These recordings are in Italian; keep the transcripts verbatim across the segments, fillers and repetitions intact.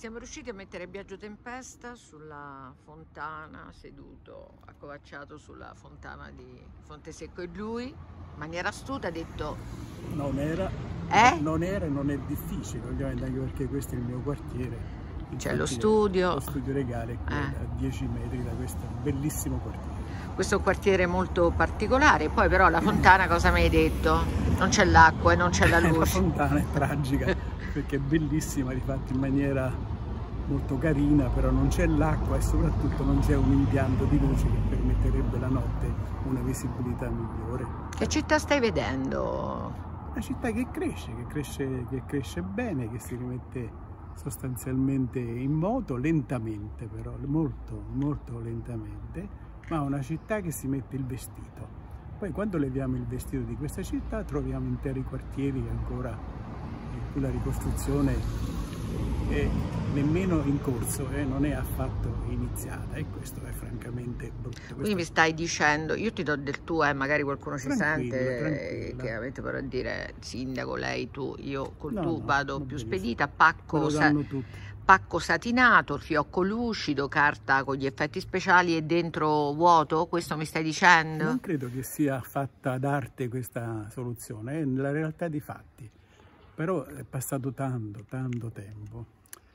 Siamo riusciti a mettere Biagio Tempesta sulla fontana, seduto, accovacciato sulla fontana di Fontesecco, e lui, in maniera astuta, ha detto... Non era, eh? non era e non è difficile, ovviamente, anche perché questo è il mio quartiere. C'è lo studio. Lo studio legale che eh. è a dieci metri da questo bellissimo quartiere. Questo è un quartiere molto particolare, poi però la fontana cosa mi hai detto? Non c'è l'acqua e non c'è la luce. La fontana è tragica perché è bellissima, rifatta in maniera molto carina, però non c'è l'acqua e soprattutto non c'è un impianto di luce che permetterebbe la notte una visibilità migliore. Che città stai vedendo? Una città che cresce, che cresce, che cresce bene, che si rimette sostanzialmente in moto, lentamente però, molto, molto lentamente, ma una città che si mette il vestito. Poi quando leviamo il vestito di questa città troviamo interi quartieri ancora in cui la ricostruzione è nemmeno in corso e eh, non è affatto iniziata, e questo è francamente brutto. Questo Quindi mi stai dicendo, io ti do del tuo, eh, magari qualcuno si tranquilla, sente tranquilla. che avete per dire sindaco, lei, tu, io col no, tu no, vado più spedita, pacco, sa pacco satinato, fiocco lucido, carta con gli effetti speciali e dentro vuoto, questo mi stai dicendo? Non credo che sia fatta d'arte questa soluzione, è nella realtà dei fatti, però è passato tanto, tanto tempo.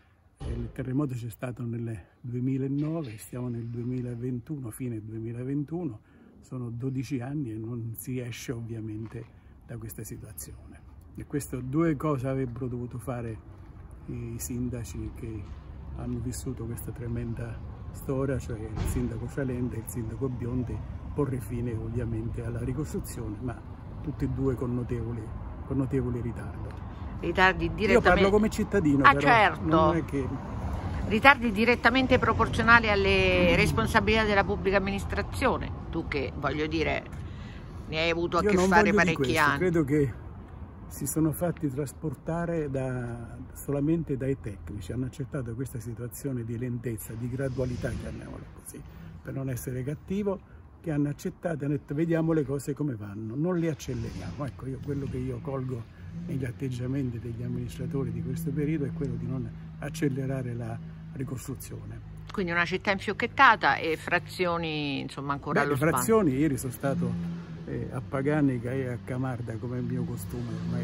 Il terremoto c'è stato nel duemilanove, stiamo nel duemilaventuno, fine duemilaventuno, sono dodici anni e non si esce ovviamente da questa situazione. E questo, due cose avrebbero dovuto fare i sindaci che hanno vissuto questa tremenda storia, cioè il sindaco Cialente e il sindaco Biondi, porre fine ovviamente alla ricostruzione, ma tutti e due con notevole, con notevole ritardo. Ritardi direttamente... Io parlo come cittadino, ah, però certo. non è che... Ritardi direttamente proporzionali alle responsabilità della pubblica amministrazione. Tu che, voglio dire, ne hai avuto a Io che non fare voglio parecchi di questo. anni. Credo che si sono fatti trasportare da, solamente dai tecnici, hanno accettato questa situazione di lentezza, di gradualità, chiamiamola così, per non essere cattivo, che hanno accettato e hanno detto vediamo le cose come vanno, non le acceleriamo. Ecco, io quello che io colgo negli atteggiamenti degli amministratori di questo periodo è quello di non accelerare la ricostruzione. Quindi una città infiocchettata e frazioni, insomma, ancora Beh, allo le frazioni, ieri sono stato eh, a Paganica e a Camarda, come è il mio costume ormai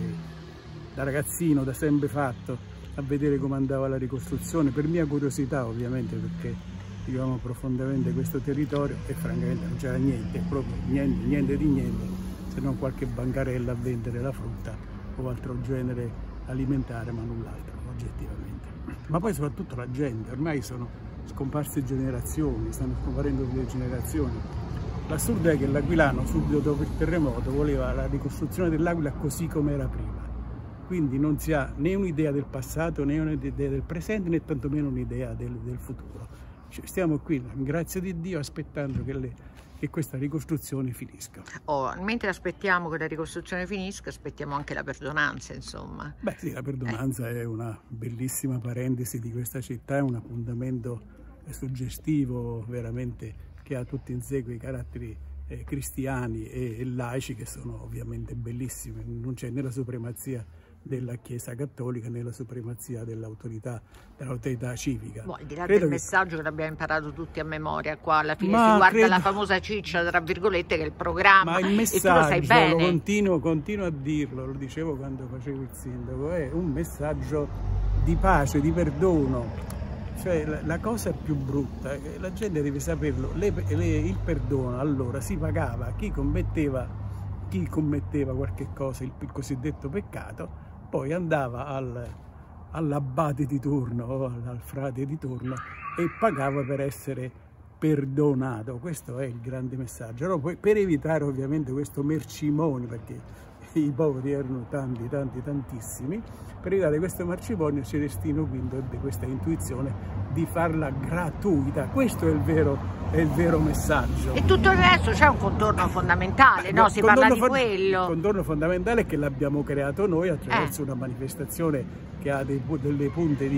da ragazzino, da sempre fatto, a vedere come andava la ricostruzione, per mia curiosità ovviamente, perché vivevamo profondamente questo territorio e francamente non c'era niente, proprio niente, niente di niente, se non qualche bancarella a vendere la frutta o altro genere alimentare, ma null'altro oggettivamente. Ma poi soprattutto la gente, ormai sono scomparse generazioni, stanno scomparendo delle generazioni. L'assurdo è che l'aquilano subito dopo il terremoto voleva la ricostruzione dell'Aquila così come era prima, quindi non si ha né un'idea del passato né un'idea del presente né tantomeno un'idea del, del futuro. Cioè, stiamo qui, grazie di Dio, aspettando che le che questa ricostruzione finisca. Oh, mentre aspettiamo che la ricostruzione finisca, aspettiamo anche la perdonanza, insomma. Beh sì, la perdonanza eh. è una bellissima parentesi di questa città, è un appuntamento suggestivo veramente che ha tutti in sé quei caratteri eh, cristiani e, e laici che sono ovviamente bellissimi, non c'è né la supremazia della Chiesa Cattolica nella supremazia dell'autorità dell'autorità civica. Boh, al di là credo del che... messaggio che l'abbiamo imparato tutti a memoria, qua alla fine Ma si guarda credo... la famosa ciccia, tra virgolette, che è il programma, Ma il messaggio, e tu lo sai bene. lo continuo, continuo a dirlo, lo dicevo quando facevo il sindaco, è un messaggio di pace, di perdono. Cioè la, la cosa più brutta, eh, la gente deve saperlo, le, le, il perdono allora si pagava chi commetteva, chi commetteva qualche cosa, il, il cosiddetto peccato, poi andava al, all'abate di turno o al, al frate di turno e pagava per essere perdonato. Questo è il grande messaggio. Allora, poi, per evitare ovviamente questo mercimonio, perché i poveri erano tanti, tanti, tantissimi, per evitare questo mercimonio Celestino quinto ebbe questa intuizione di farla gratuita. Questo è il vero, è il vero messaggio. E tutto il resto c'è un contorno fondamentale, no? Si parla di quello. Il contorno fondamentale è che l'abbiamo creato noi attraverso eh. una manifestazione che ha dei, delle punte di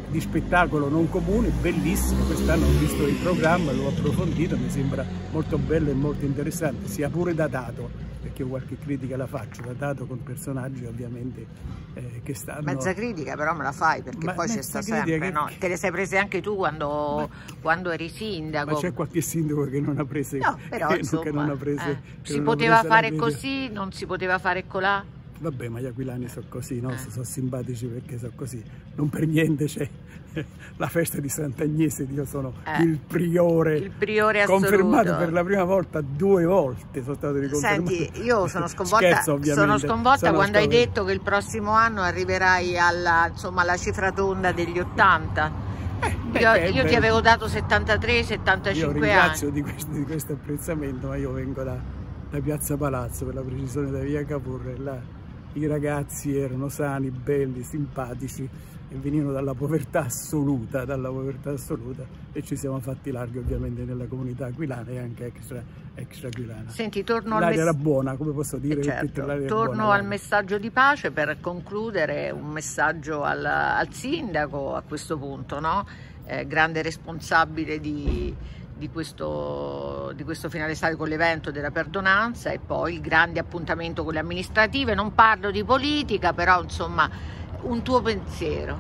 di spettacolo non comune, bellissimo. Quest'anno ho visto il programma, l'ho approfondito, mi sembra molto bello e molto interessante, sia pure datato, perché io qualche critica la faccio, datato con personaggi ovviamente eh, che stanno... Mezza critica però me la fai, perché ma poi c'è sta sempre, che... no? Te le sei prese anche tu quando, ma... quando eri sindaco. Ma c'è qualche sindaco che non ha prese... No, però che, insomma, che non ha prese, eh, che si non poteva fare così, non si poteva fare colà. Vabbè, ma gli aquilani sono così, no? Eh. Sono simpatici perché sono così. Non per niente c'è la festa di Sant'Agnese, io sono eh. il priore, il priore confermato per la prima volta due volte, sono stato riconfermato. Senti, io sono sconvolta, Scherzo, sono sconvolta sono quando sconvolta. hai detto che il prossimo anno arriverai alla, insomma, alla cifra tonda degli ottanta. Eh, beh, io beh, io beh. ti avevo dato settantatré settantacinque anni. Io ringrazio anni. di questo, di questo apprezzamento, ma io vengo da, da Piazza Palazzo, per la precisione da via Capurre, là i ragazzi erano sani, belli, simpatici e venivano dalla povertà assoluta, dalla povertà assoluta e ci siamo fatti larghi ovviamente nella comunità aquilana e anche extra, extra aquilana. Senti, torno al l'aria era buona, come posso dire? certo, torno buona, al messaggio di pace per concludere, un messaggio al, al sindaco a questo punto, no? Eh, grande responsabile di... Di questo, di questo finale estate con l'evento della perdonanza e poi il grande appuntamento con le amministrative. Non parlo di politica, però insomma un tuo pensiero.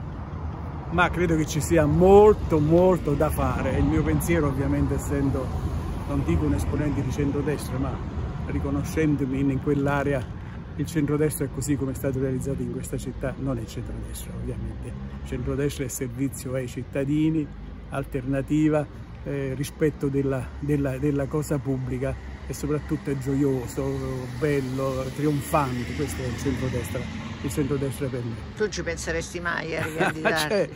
Ma credo che ci sia molto molto da fare. Il mio pensiero, ovviamente, essendo, non dico un esponente di centrodestra, ma riconoscendomi in quell'area, il centrodestra è così come è stato realizzato in questa città, non è centrodestra ovviamente. Il centrodestra è servizio ai cittadini, alternativa, Eh, rispetto della, della, della cosa pubblica e soprattutto è gioioso, bello, trionfante. Questo è il centrodestra, il centrodestra per me. Tu ci penseresti mai a ricandidarti? Cioè,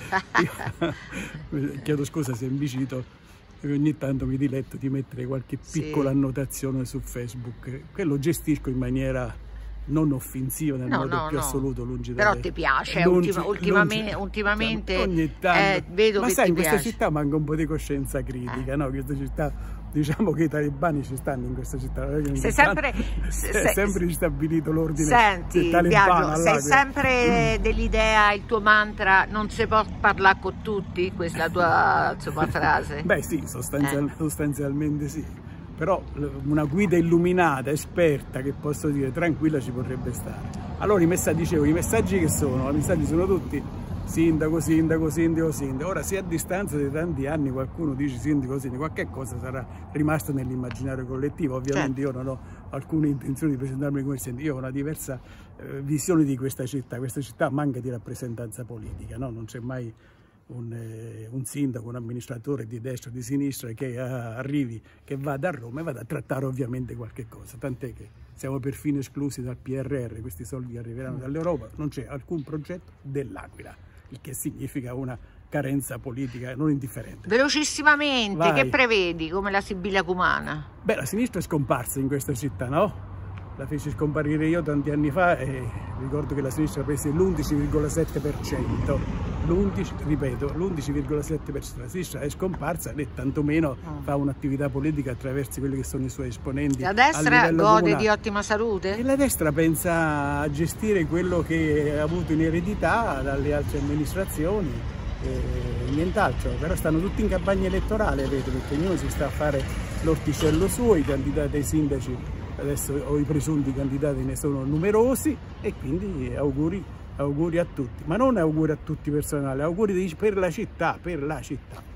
io, chiedo scusa se invicito, ogni tanto mi diletto di mettere qualche piccola sì. annotazione su Facebook, che lo gestisco in maniera non offensiva nel no, modo no, più no. assoluto, lungi però dalle... ti piace lungi, ultima, ultimamente, lungi, ultimamente ogni tanto, eh, vedo ma che sai ti in questa piace. città manca un po' di coscienza critica, eh. no? Questa città, diciamo che i talebani ci stanno in questa città, sei sempre, se, se, è sempre ristabilito l'ordine senti talebano. Sei sempre mm. dell'idea, il tuo mantra, non si può parlare con tutti, questa è la tua insomma, frase? Beh sì, sostanzial, eh. sostanzialmente sì. Però una guida illuminata, esperta, che posso dire tranquilla, ci potrebbe stare. Allora i messaggi, dicevo, i messaggi che sono? I messaggi sono tutti sindaco, sindaco, sindaco, sindaco. Ora, se a distanza di tanti anni qualcuno dice sindaco, sindaco, qualche cosa sarà rimasta nell'immaginario collettivo. Ovviamente certo. Io non ho alcuna intenzione di presentarmi come sindaco, io ho una diversa eh, visione di questa città. Questa città manca di rappresentanza politica, no? Non c'è mai Un, eh, un sindaco, un amministratore di destra o di sinistra che eh, arrivi, che vada a Roma e vada a trattare ovviamente qualche cosa, tant'è che siamo perfino esclusi dal P R R, questi soldi arriveranno dall'Europa, non c'è alcun progetto dell'Aquila, il che significa una carenza politica non indifferente. Velocissimamente, Vai. Che prevedi come la Sibilla Cumana? Beh, la sinistra è scomparsa in questa città, no? La feci scomparire io tanti anni fa e ricordo che la sinistra prese l'undici virgola sette per cento, l'undici, ripeto, l'undici virgola sette per cento. La sinistra è scomparsa né tantomeno oh. fa un'attività politica attraverso quelli che sono i suoi esponenti. La destra gode comunale. di ottima salute? E la destra pensa a gestire quello che ha avuto in eredità dalle altre amministrazioni e nient'altro, però stanno tutti in campagna elettorale, vedo, perché ognuno si sta a fare l'orticello suo, i candidati ai sindaci adesso o i presunti candidati ne sono numerosi e quindi auguri, auguri a tutti, ma non auguri a tutti personali, auguri per la città, per la città.